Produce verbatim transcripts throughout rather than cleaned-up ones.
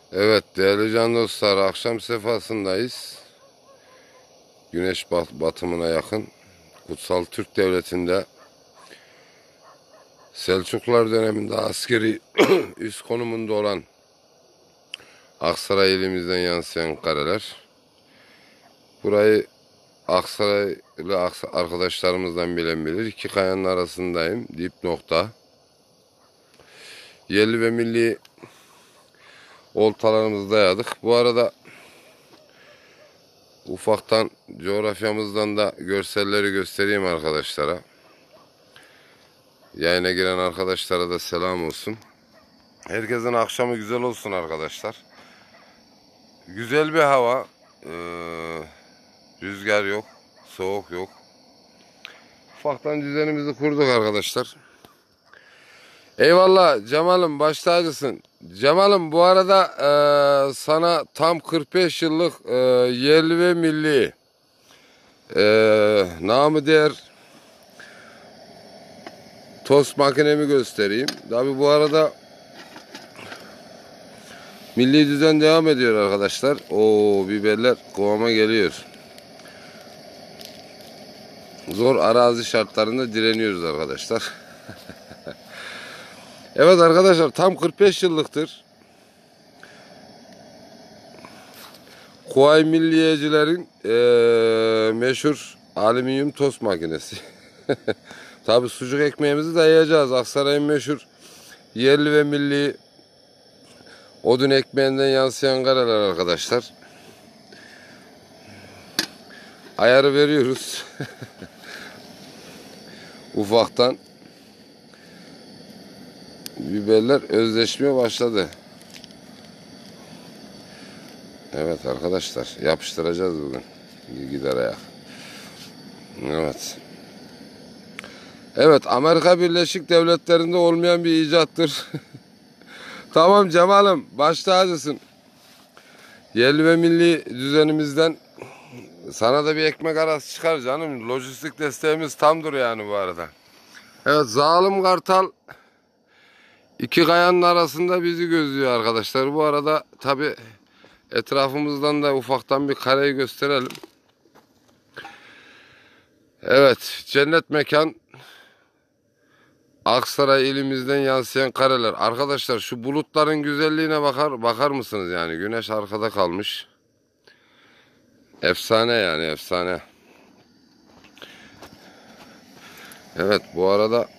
Evet değerli can dostlar, akşam sefasındayız. Güneş bat batımına yakın Kutsal Türk Devleti'nde Selçuklular döneminde askeri üst konumunda olan Aksaray ilimizden yansıyan kareler. Burayı Aksaraylı arkadaşlarımızdan bilen bilir. İki kayanın arasındayım. Dip nokta. Yerli ve milli oltalarımızı dayadık. Bu arada ufaktan coğrafyamızdan da görselleri göstereyim arkadaşlara. Yayına giren arkadaşlara da selam olsun. Herkesin akşamı güzel olsun arkadaşlar. Güzel bir hava. Ee, rüzgar yok. Soğuk yok. Ufaktan düzenimizi kurduk arkadaşlar. Eyvallah Cemal'im, baş tacısın. Cemal'im bu arada e, sana tam kırk beş yıllık e, yerli ve milli e, namı değer tost makinemi göstereyim. Tabi bu arada milli düzen devam ediyor arkadaşlar. O biberler kıvama geliyor. Zor arazi şartlarında direniyoruz arkadaşlar. Evet arkadaşlar, tam kırk beş yıllıktır. Kuvayi Milliyecilerin ee, meşhur alüminyum tost makinesi. Tabi sucuk ekmeğimizi de yiyeceğiz. Aksaray'ın meşhur yerli ve milli odun ekmeğinden yansıyan kareler arkadaşlar. Ayarı veriyoruz. Ufaktan biberler özleşmeye başladı. Evet arkadaşlar, yapıştıracağız bugün. Gider ayak. Evet. Evet, Amerika Birleşik Devletleri'nde olmayan bir icattır. Tamam Cemal'im, baş tacısın. Yerli ve milli düzenimizden sana da bir ekmek arası çıkar canım. Lojistik desteğimiz tamdır yani bu arada. Evet, zalim kartal iki kayanın arasında bizi gözlüyor arkadaşlar. Bu arada tabi etrafımızdan da ufaktan bir kareyi gösterelim. Evet, cennet mekan Aksaray ilimizden yansıyan kareler. Arkadaşlar şu bulutların güzelliğine bakar bakar mısınız yani? Güneş arkada kalmış. Efsane yani, efsane. Evet bu arada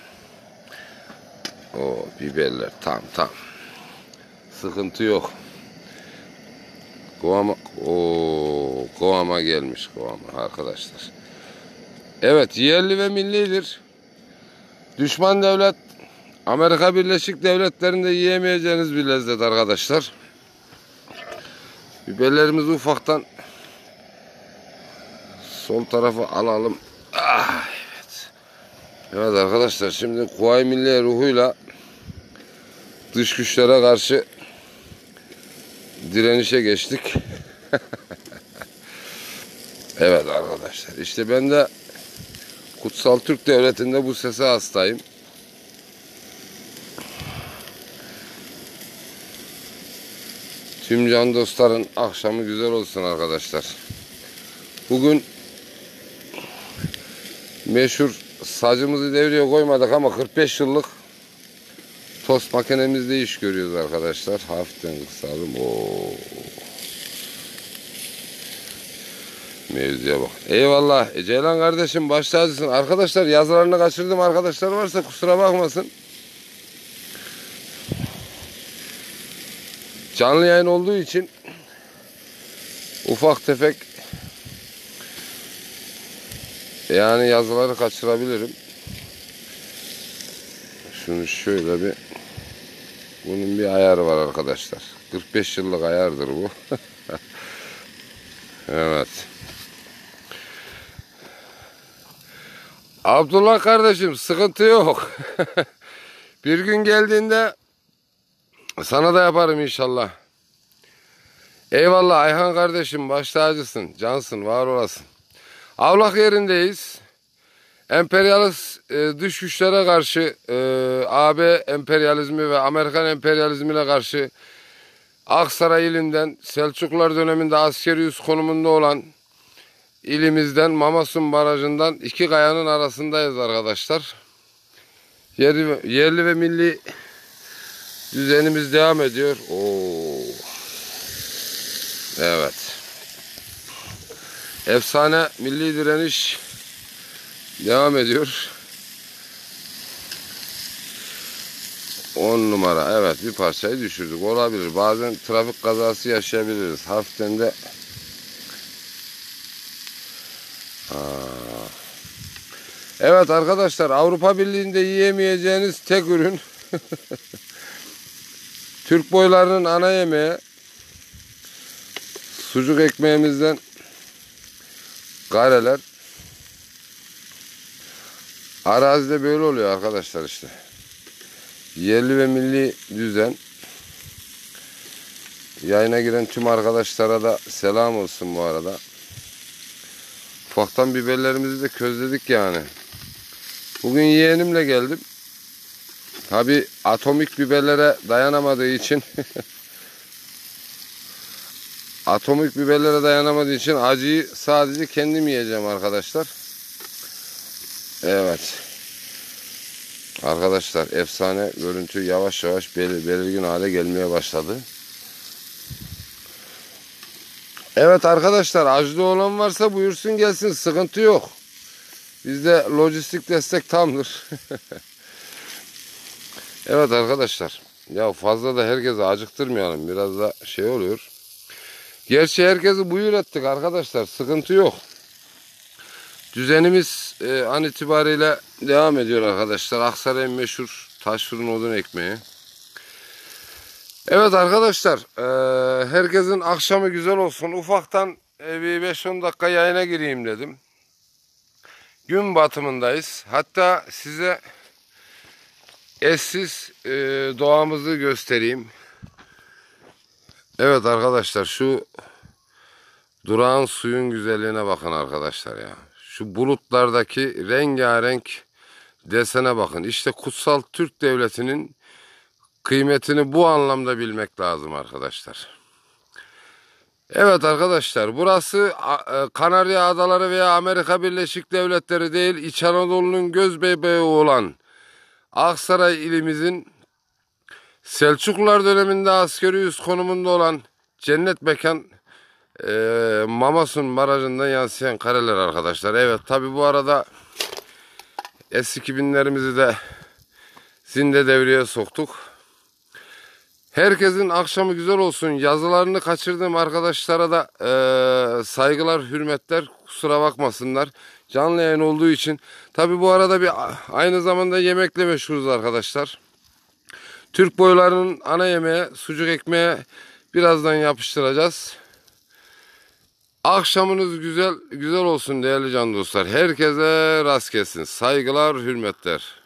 o biberler tam tam. Sıkıntı yok. Kıvama, o kıvama gelmiş kıvama arkadaşlar. Evet, yerli ve millidir. Düşman devlet Amerika Birleşik Devletleri'nde yiyemeyeceğiniz bir lezzet arkadaşlar. Biberlerimizi ufaktan sol tarafa alalım. Ah, evet. Evet arkadaşlar, şimdi Kuvayi Milliye ruhuyla dış güçlere karşı direnişe geçtik. Evet arkadaşlar, işte ben de Kutsal Türk Devleti'nde bu sese hastayım. Tüm can dostların akşamı güzel olsun arkadaşlar. Bugün meşhur sacımızı devreye koymadık ama kırk beş yıllık tost makinemizde iş görüyoruz arkadaşlar. Hafiften kısalım. Oo. Mevzuya bak. Eyvallah. E, Ceylan kardeşim, baş tacısın. Arkadaşlar, yazılarını kaçırdım arkadaşlar varsa kusura bakmasın. Canlı yayın olduğu için ufak tefek yani yazıları kaçırabilirim. Şunu şöyle bir, bunun bir ayarı var arkadaşlar. kırk beş yıllık ayardır bu. Evet. Abdullah kardeşim, sıkıntı yok. Bir gün geldiğinde sana da yaparım inşallah. Eyvallah Ayhan kardeşim, baş tacısın, cansın, var olasın. Avlak yerindeyiz. Emperyalist e, dış güçlere karşı e, A B emperyalizmi ve Amerikan emperyalizmine karşı Aksaray ilinden Selçuklular döneminde askeri üs konumunda olan ilimizden Mamasun Barajı'ndan iki kayanın arasındayız arkadaşlar. Yerli, yerli ve milli düzenimiz devam ediyor. Oo. Evet. Efsane milli direniş devam ediyor. on numara. Evet, bir parçayı düşürdük. Olabilir. Bazen trafik kazası yaşayabiliriz. Hafiften de Aa. Evet arkadaşlar, Avrupa Birliği'nde yiyemeyeceğiniz tek ürün Türk boylarının ana yemeği sucuk ekmeğimizden kareler. Arazide böyle oluyor arkadaşlar işte. Yerli ve milli düzen. Yayına giren tüm arkadaşlara da selam olsun bu arada. Ufaktan biberlerimizi de közledik yani. Bugün yeğenimle geldim. Tabi atomik biberlere dayanamadığı için atomik biberlere dayanamadığı için acıyı sadece kendim yiyeceğim arkadaşlar. Evet. Arkadaşlar, efsane görüntü yavaş yavaş belir belirgin hale gelmeye başladı. Evet arkadaşlar, acılı olan varsa buyursun gelsin, sıkıntı yok. Bizde lojistik destek tamdır. Evet arkadaşlar, ya fazla da herkese acıktırmayalım, biraz da şey oluyor. Gerçi herkesi buyur ettik arkadaşlar, sıkıntı yok. Düzenimiz e, an itibariyle devam ediyor arkadaşlar. Aksaray'ın meşhur taş fırın odun ekmeği. Evet arkadaşlar, e, herkesin akşamı güzel olsun. Ufaktan e, bir beş on dakika yayına gireyim dedim. Gün batımındayız. Hatta size eşsiz e, doğamızı göstereyim. Evet arkadaşlar, şu durağın suyun güzelliğine bakın arkadaşlar ya. Şu bulutlardaki rengarenk desene bakın. İşte kutsal Türk Devleti'nin kıymetini bu anlamda bilmek lazım arkadaşlar. Evet arkadaşlar, burası Kanarya Adaları veya Amerika Birleşik Devletleri değil, İç Anadolu'nun göz bebeği olan Aksaray ilimizin Selçuklular döneminde askeri üs konumunda olan cennet mekan e, Mamasun Barajı'ndan yansıyan kareler arkadaşlar. Evet, tabi bu arada S iki binlerimizi de zinde devreye soktuk. Herkesin akşamı güzel olsun. Yazılarını kaçırdığım arkadaşlara da e, saygılar, hürmetler, kusura bakmasınlar. Canlı yayın olduğu için. Tabi bu arada bir aynı zamanda yemekle meşhuruz arkadaşlar. Türk boylarının ana yemeği sucuk ekmeğe birazdan yapıştıracağız. Akşamınız güzel güzel olsun değerli can dostlar. Herkese rast gelsin. Saygılar, hürmetler.